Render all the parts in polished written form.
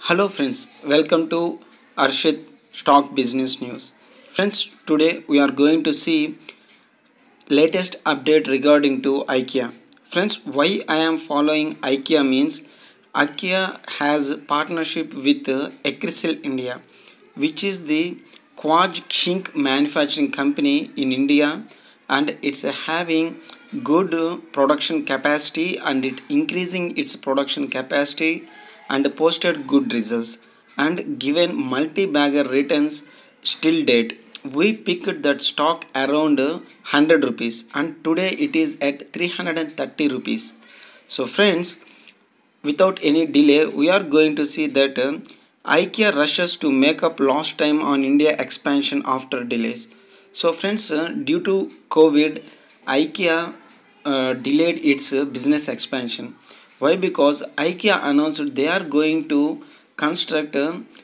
Hello friends, welcome to Arshit Stock Business News. Friends, today we are going to see latest update regarding to IKEA. Friends, why I am following IKEA means IKEA has partnership with Ecrisil India, which is the Quad Shink manufacturing company in India, and it's having good production capacity and it increasing its production capacity and posted good results and given multi-bagger returns still date. We picked that stock around 100 rupees and today it is at 330 rupees. So friends, without any delay we are going to see that IKEA rushes to make up lost time on India expansion after delays. So friends, due to COVID, IKEA delayed its business expansion. Why? Because IKEA announced they are going to construct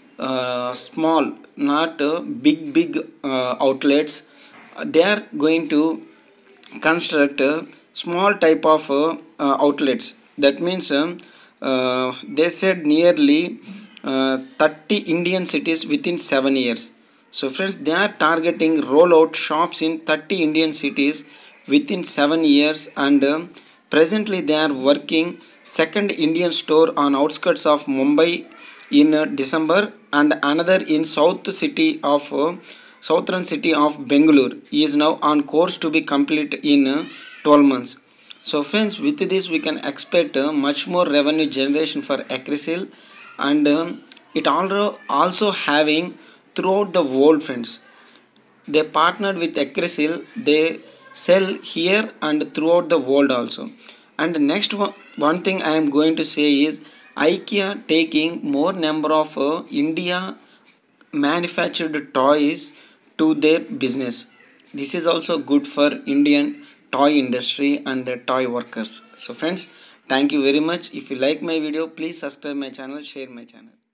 small, not big outlets. They are going to construct small type of outlets. That means they said nearly 30 Indian cities within 7 years. So friends, they are targeting rollout shops in 30 Indian cities within 7 years, and presently they are working second Indian store on outskirts of Mumbai in December, and another in southern city of Bangalore is now on course to be complete in 12 months. So friends, with this we can expect much more revenue generation for Acrisil, and it also having throughout the world. Friends, they partnered with Acrisil, they sell here and throughout the world also. And next one thing I am going to say is IKEA taking more number of India manufactured toys to their business. This is also good for Indian toy industry and toy workers. So friends, thank you very much. If you like my video, please subscribe my channel, share my channel.